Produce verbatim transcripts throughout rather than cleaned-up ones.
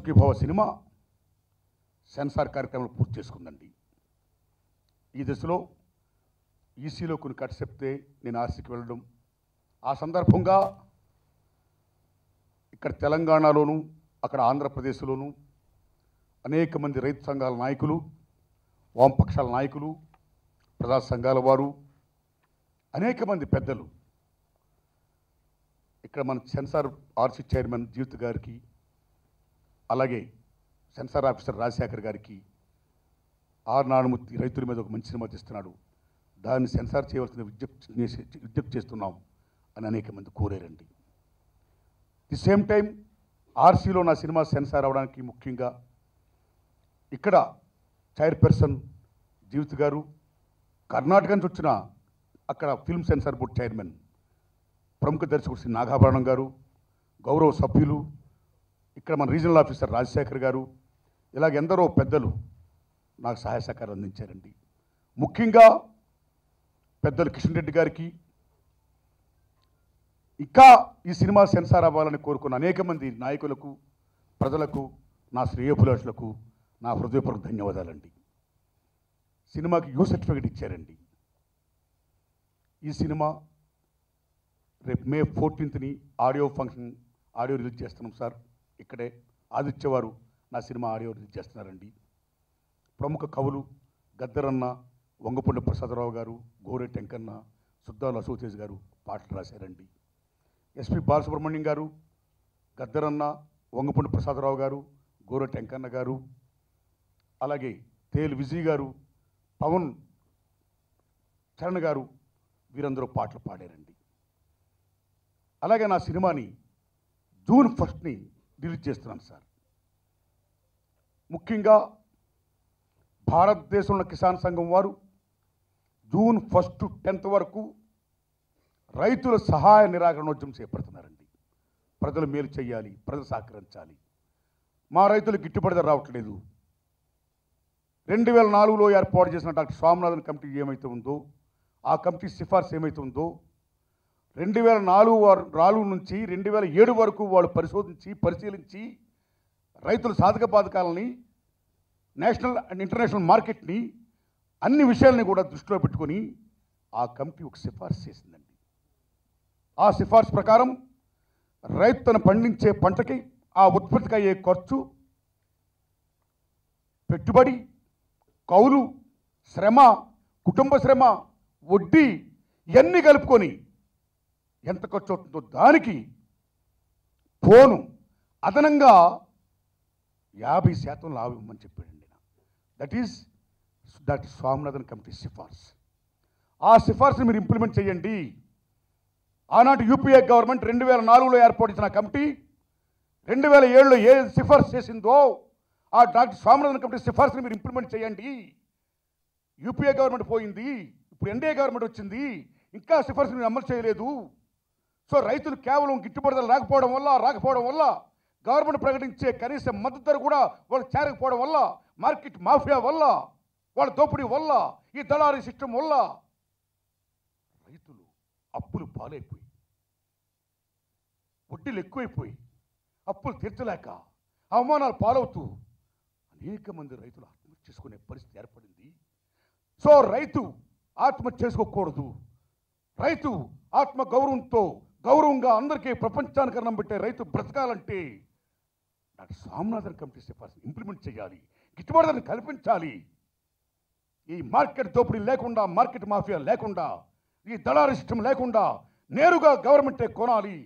Sukhibhava cinema censor కార్యక్రమాలు పూర్తి చేసుకుందండి. ఈ దశలో ఈసీలో కొన్ని కట్ చెప్తే నేను ఆర్సీకి వెళ్ళడం, ఆ సందర్భంగా ఇక్కడ తెలంగాణలోను అక్కడ ఆంధ్రప్రదేశ్లోను అనేక మంది రైతు సంఘాల నాయకులు, వామపక్షాల నాయకులు, ప్రజా సంఘాల వారు, అనేక మంది పెద్దలు ఇక్కడ మన సెన్సార్ ఆర్సీ చైర్మన్ జీవిత గారికి, అలాగే సెన్సార్ ఆఫీసర్ రాజశేఖర్ గారికి, ఆర్ నారాయణమూర్తి రైతుల మీద ఒక మంచి సినిమా తీస్తున్నాడు, దాన్ని సెన్సార్ చేయవలసిన విజ్ఞప్తి విజ్ఞప్తి చేస్తున్నాం అని అనేక మంది కోరారండి. ది సేమ్ టైం ఆర్సీలో నా సినిమా సెన్సార్ అవడానికి ముఖ్యంగా ఇక్కడ చైర్పర్సన్ జీవిత గారు, కర్ణాటక నుంచి వచ్చిన అక్కడ ఫిల్మ్ సెన్సార్ బోర్డు చైర్మన్ ప్రముఖ దర్శకుడు శ్రీ నాగాభరణం గారు, గౌరవ సభ్యులు, ఇక్కడ మన రీజనల్ ఆఫీసర్ రాజశేఖర్ గారు, ఇలాగ ఎందరో పెద్దలు నాకు సహాయ సహకారం అందించారండి. ముఖ్యంగా పెద్దలు కిషన్ రెడ్డి గారికి, ఇంకా ఈ సినిమా సెన్సార్ అవ్వాలని కోరుకున్న అనేక మంది నాయకులకు, ప్రజలకు, నా శ్రేయోభిలాషులకు నా హృదయపూర్వక ధన్యవాదాలండి. సినిమాకి యూ సర్టిఫికేట్ ఇచ్చారండి. ఈ సినిమా రేపు మే ఫోర్టీన్త్ని ఆడియో ఫంక్షన్ ఆడియో రిలీజ్ చేస్తున్నాం సార్. ఇక్కడే ఆదిత్య వారు నా సినిమా ఆడియో రిలీజ్ చేస్తున్నారండి. ప్రముఖ కవులు గద్దరన్న, వంగపూడి ప్రసాదరావు గారు, గోరె టెంకన్న, సుద్దాల అశోతేజ్ గారు పాటలు రాశారండి. ఎస్పి బాలసుబ్రహ్మణ్యం గారు, గద్దరన్న, వంగపూడి ప్రసాదరావు గారు, గోరె టెంకన్న గారు, అలాగే తేలు విజయ్ గారు, పవన్ చరణ్ గారు, వీరందరూ పాటలు పాడారండి. అలాగే నా సినిమాని జూన్ ఫస్ట్ని రిలీజ్ చేస్తున్నాను సార్. ముఖ్యంగా భారతదేశంలో కిసాన్ సంఘం వారు జూన్ ఫస్ట్ టెన్త్ వరకు రైతుల సహాయ నిరాకరణోద్యమం చేపడుతున్నారండి. ప్రజలు మేలు చేయాలి, ప్రజలు సహకరించాలి. మా రైతులు గిట్టుబడి ధర రావట్లేదు. రెండు వేల నాలుగులో ఏర్పాటు చేసిన డాక్టర్ స్వామినాథన్ కమిటీ ఏమైతే ఉందో, ఆ కమిటీ సిఫార్సు ఏమైతే ఉందో, రెండు వేల నాలుగు నాలుగు నుంచి రెండు వేల ఏడు వరకు వాళ్ళు పరిశోధించి పరిశీలించి రైతుల సాధక బాధకాలని, నేషనల్ అండ్ ఇంటర్నేషనల్ మార్కెట్ని, అన్ని విషయాలని కూడా దృష్టిలో పెట్టుకొని ఆ కమిటీ ఒక సిఫార్సు చేసిందండి. ఆ సిఫార్సు ప్రకారం రైతు తను పండించే పంటకి ఆ ఉత్పత్తికి అయ్యే ఖర్చు, పెట్టుబడి, కౌలు, శ్రమ, కుటుంబ శ్రమ, వడ్డీ ఇవన్నీ కలుపుకొని ఎంత ఖర్చు అవుతుందో దానికి పోను అదనంగా యాభై శాతం లాభం ఇవ్వమని చెప్పాడండి. That is that Swaminathan committee సిఫార్సు. ఆ సిఫార్సుని మీరు ఇంప్లిమెంట్ చేయండి. ఆనాటి యూపీఏ గవర్నమెంట్ రెండు వేల నాలుగులో ఏర్పాటు చేసిన కమిటీ రెండు వేల ఏడులో ఏ సిఫార్సు చేసిందో ఆ డాక్టర్ స్వామినాథన్ కమిటీ సిఫార్సుని మీరు ఇంప్లిమెంట్ చేయండి. యూపీఏ గవర్నమెంట్ పోయింది, ఇప్పుడు ఎన్డీఏ గవర్నమెంట్ వచ్చింది, ఇంకా సిఫార్సుని మీరు అమలు చేయలేదు. సో రైతులు కేవలం గిట్టుబడి ధర రాకపోవడం వల్ల రాకపోవడం వల్ల గవర్నమెంట్ ప్రకటించే కనీస మద్దతు ధర కూడా వాళ్ళు చేరకపోవడం వల్ల, మార్కెట్ మాఫియా వల్ల, వాళ్ళ దోపిడీ వల్ల, ఈ దళారీ సిస్టమ్ వల్ల రైతులు అప్పులు పాలైపోయి, వడ్డీలు ఎక్కువైపోయి, అప్పులు తీర్చలేక అవమానాలు పాలవుతూ అనేక మంది రైతులు ఆత్మహత్య చేసుకునే పరిస్థితి ఏర్పడింది. సో రైతు ఆత్మహత్య చేసుకోకూడదు. రైతు ఆత్మ గౌరవంతో గౌరవంగా అందరికీ ప్రపంచానికి అన్నం పెట్టే రైతు బ్రతకాలంటే డాక్టర్ స్వామినాథన్ కమిటీ సిఫార్సు ఇంప్లిమెంట్ చేయాలి, గిట్టుబాటు ధరను కల్పించాలి. ఈ మార్కెట్ దోపిడీ లేకుండా, మార్కెట్ మాఫియా లేకుండా, ఈ దళారీ సిస్టమ్ లేకుండా నేరుగా గవర్నమెంటే కొనాలి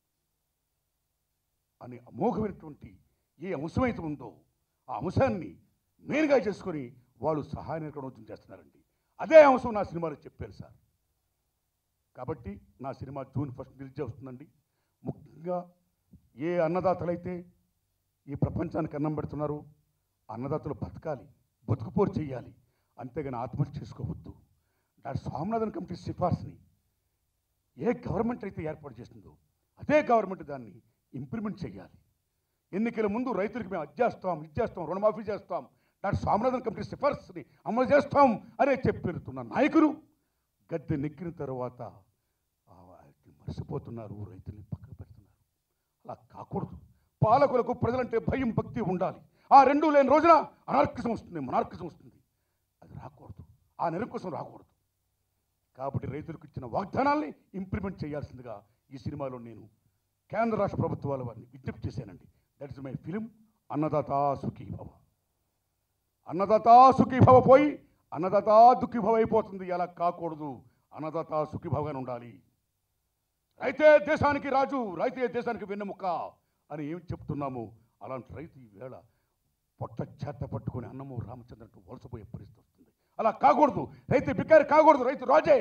అని అమోఘమైనటువంటి ఏ అంశమైతే ఉందో ఆ అంశాన్ని మెయిన్గా చేసుకొని వాళ్ళు సహాయ నిరాకరణోద్యమం చేస్తున్నారండి. అదే అంశం నా సినిమాలో చెప్పారు సార్. కాబట్టి నా సినిమా జూన్ ఫస్ట్ రిలీజ్ చేస్తుందండి. ముఖ్యంగా ఏ అన్నదాతలైతే ఈ ప్రపంచానికి అన్నం పెడుతున్నారో అన్నదాతలు బతకాలి, బతుకుపోరు చేయాలి, అంతేగాని ఆత్మహత్య చేసుకోవద్దు. డాక్టర్ స్వామినాథన్ కమిటీ సిఫార్సుని ఏ గవర్నమెంట్ అయితే ఏర్పాటు చేస్తుందో అదే గవర్నమెంట్ దాన్ని ఇంప్లిమెంట్ చేయాలి. ఎన్నికల ముందు రైతులకి మేము అది చేస్తాం, ఇది చేస్తాం, రుణమాఫీ చేస్తాం, డాక్టర్ స్వామినాథన్ కమిటీ సిఫార్సుని అమలు చేస్తాం అనే చెప్పిరుతున్న నాయకులు గద్దె నెక్కిన తర్వాత మర్చిపోతున్నారు, రైతుల్ని పక్కన పెడుతున్నారు. అలా కాకూడదు. పాలకులకు ప్రజలంటే భయం భక్తి ఉండాలి. ఆ రెండు లేని రోజున అనార్కిజం వస్తుంది, మనార్కిజం వస్తుంది. అది రాకూడదు, ఆ నిరంకుశం రాకూడదు. కాబట్టి రైతులకు ఇచ్చిన వాగ్దానాల్ని ఇంప్లిమెంట్ చేయాల్సిందిగా ఈ సినిమాలో నేను కేంద్ర రాష్ట్ర ప్రభుత్వాల వారిని విజ్ఞప్తి చేశానండి. That is my film Annadata Sukhibhava. Annadata Sukhibhava పోయి అన్నదాత దుఃఖీభవ అయిపోతుంది. అలా కాకూడదు. అన్నదాత సుఖీభవగా ఉండాలి. రైతే దేశానికి రాజు, రైతే దేశానికి వెన్నెముక అని ఏం చెప్తున్నాము. అలాంటి రైతు ఈ వేళ పొట్ట చేత పట్టుకొని అన్నము రామచంద్రతో వలసపోయే పరిస్థితి వస్తుంది. అలా కాకూడదు. రైతు బికారి కాకూడదు. రైతు రాజే.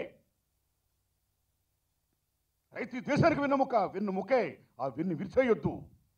రైతు దేశానికి వెన్నెముక, వెన్నుముకే. ఆ వెన్ను విరిచేయొద్దు.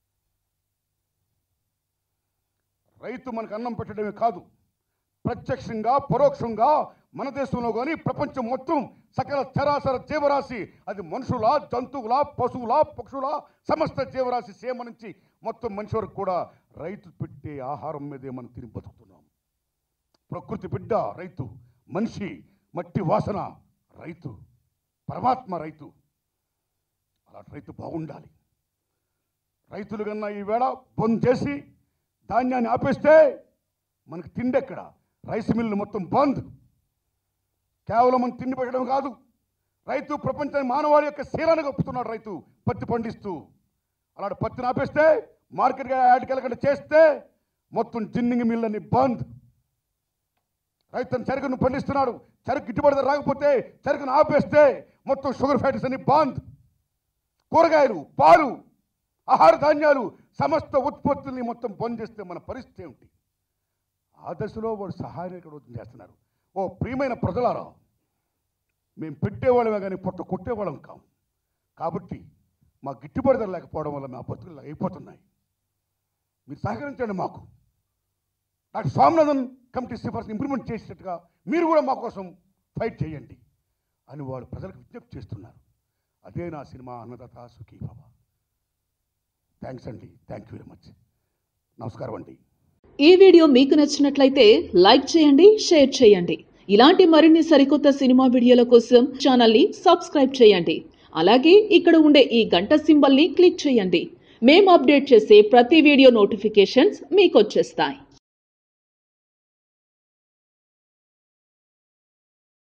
రైతు మనకు అన్నం పెట్టడమే కాదు, ప్రత్యక్షంగా పరోక్షంగా మన దేశంలో కానీ ప్రపంచం మొత్తం సకల చరాచర జీవరాశి, అది మనుషుల, జంతువుల, పశువుల, పక్షుల, సమస్త జీవరాశి సేమ నుంచి మొత్తం మనిషి వరకు కూడా రైతు పెట్టే ఆహారం మీదే మనం తిని బతుకుతున్నాం. ప్రకృతి బిడ్డ రైతు, మనిషి మట్టి వాసన రైతు, పరమాత్మ రైతు. అలాంటి రైతు బాగుండాలి. రైతులు కన్నా ఈవేళ బంద్ చేసి ధాన్యాన్ని ఆపేస్తే మనకు తిండి ఎక్కడ? రైస్ మిల్లు మొత్తం బంద్. కేవలం మనం తిండి పెట్టడం కాదు, రైతు ప్రపంచాన్ని మానవాళి యొక్క శీలాన్ని కప్పుతున్నాడు. రైతు పత్తి పండిస్తూ అలాంటి పత్తిని ఆపేస్తే, మార్కెట్గా యాడ్కెళ్ళకుండా చేస్తే మొత్తం జిన్నింగ్ మిల్లని బంద్. రైతు చెరుకును పండిస్తున్నాడు, చెరుకు గిట్టుబడి రాకపోతే చెరుకును ఆపేస్తే మొత్తం షుగర్ ఫ్యాక్టరీస్ అన్ని బంద్. కూరగాయలు, పాలు, ఆహార ధాన్యాలు, సమస్త ఉత్పత్తుల్ని మొత్తం బంద్ చేస్తే మన పరిస్థితి ఏమిటి? ఆ దశలో వాడు సహాయం ఇక్కడ చేస్తున్నారు. ఓ ప్రియమైన ప్రజలారా, మేము పెట్టేవాళ్ళమే కానీ పొట్ట కొట్టేవాళ్ళం కాము. కాబట్టి మా గిట్టుబడి ధర లేకపోవడం వల్ల మా బతుకులు అయిపోతున్నాయి. మీరు సహకరించండి మాకు. డాక్టర్ స్వామినాథన్ కమిటీ సిఫార్సు ఇంప్లిమెంట్ చేసేటట్టుగా మీరు కూడా మా కోసం ఫైట్ చేయండి అని వాళ్ళు ప్రజలకు విజ్ఞప్తి చేస్తున్నారు. అదే నా సినిమా అన్నదాత సుఖీభవ. థ్యాంక్స్ అండి. Thank you very much. నమస్కారం అండి. ఈ వీడియో మీకు నచ్చినట్లయితే లైక్ చేయండి, షేర్ చేయండి. ఇలాంటి మరిన్ని సరికొత్త సినిమా వీడియోల కోసం ఛానల్ని సబ్స్క్రైబ్ చేయండి. అలాగే ఇక్కడ ఉండే ఈ గంట సింబల్ని క్లిక్ చేయండి. మేము అప్డేట్ చేసే ప్రతి వీడియో నోటిఫికేషన్స్ మీకు వచ్చేస్తాయి.